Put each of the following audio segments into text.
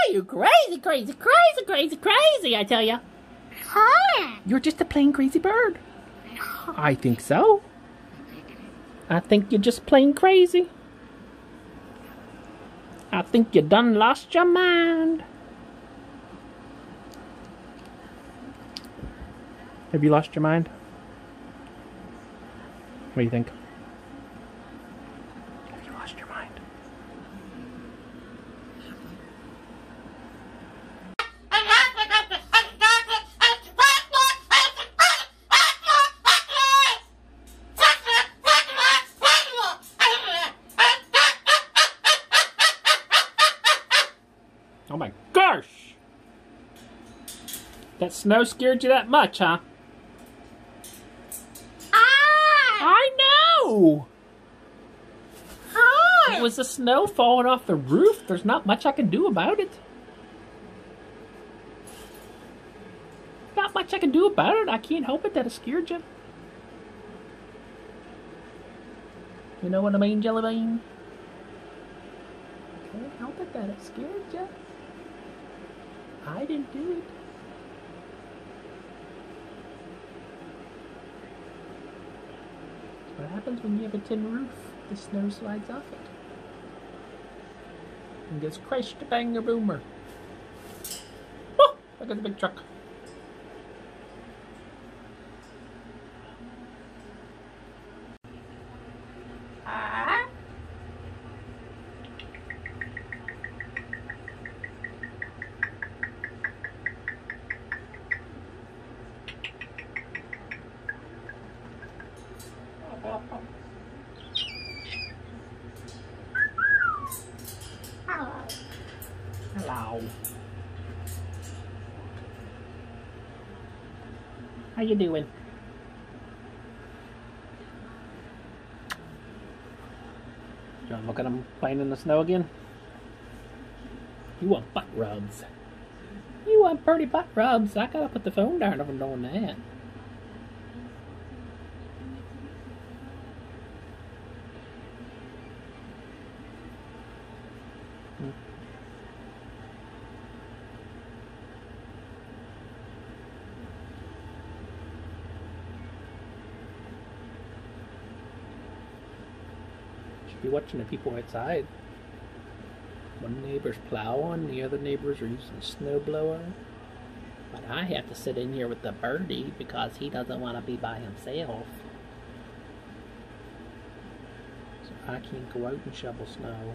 you crazy, crazy, crazy, crazy, crazy, I tell ya. You're just a plain crazy bird. I think so. I think you're just plain crazy. I think you done lost your mind. Have you lost your mind? What do you think? Have you lost your mind? Oh my gosh! That snow scared you that much, huh? I know! It was the snow falling off the roof. There's not much I can do about it. Not much I can do about it. I can't help it that it scared you. You know what I mean, Jelly Bean? Can't help it that it scared you. I didn't do it. What happens when you have a tin roof? The snow slides off it. And gets crushed bang a boomer. Oh, look at the big truck. Hello. How you doing? You want to look at him playing in the snow again? You want butt rubs. You want pretty butt rubs. I gotta put the phone down if I'm doing that. Be watching the people outside. One neighbor's plowing, the other neighbors are using a snowblower. But I have to sit in here with the birdie because he doesn't want to be by himself. So I can't go out and shovel snow.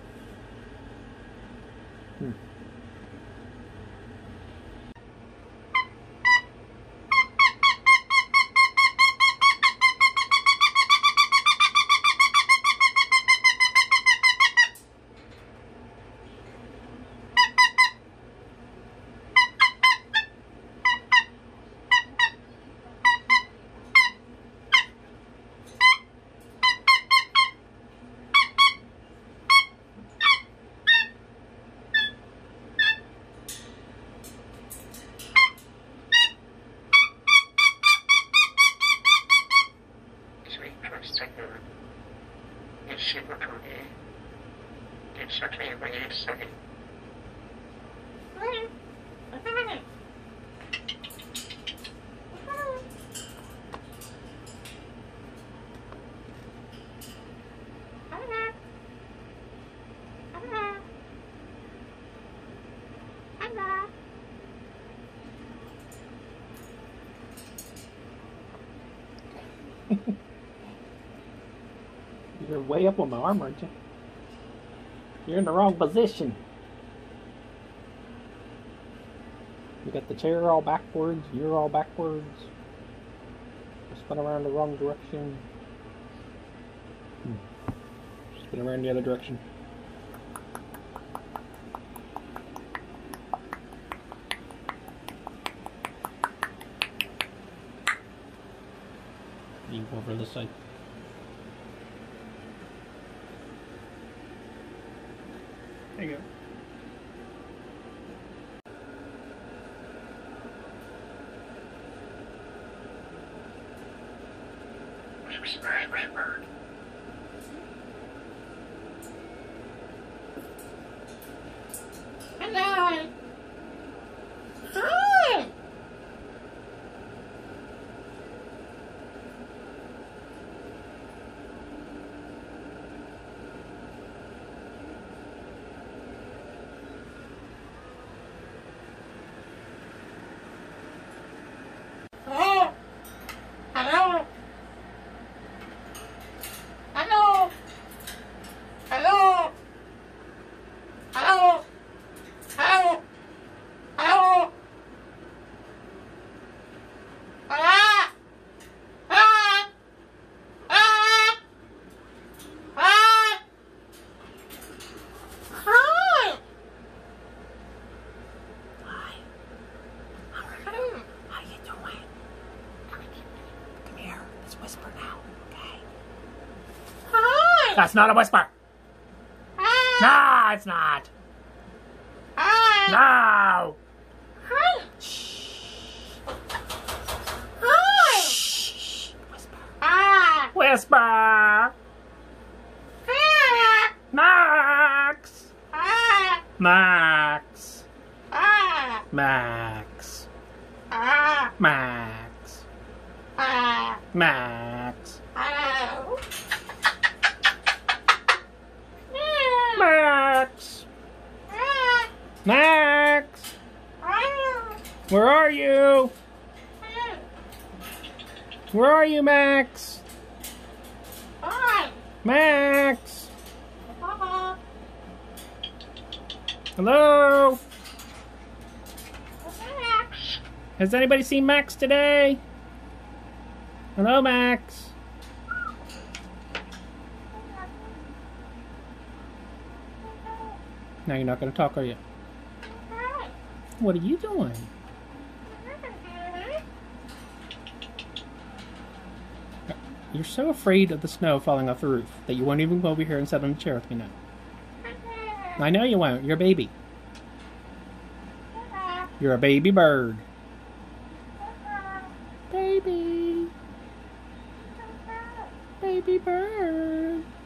You're way up on my arm, aren't you? You're in the wrong position. You got the chair all backwards, you're all backwards. Spin around the wrong direction. Spin around the other direction. You go over this side. There you go. Hello. That's not a whisper. No, it's not. No. Shh. Shh. Whisper. Max. Max. Max. Max. Max. Max. Max. Where are you? Where are you, Max? Max. Hello? Has anybody seen Max today? Hello, Max. Now you're not going to talk, are you? What are you doing? You're so afraid of the snow falling off the roof that you won't even go over here and sit on the chair with me now. I know you won't. You're a baby. You're a baby bird. Baby. Baby bird.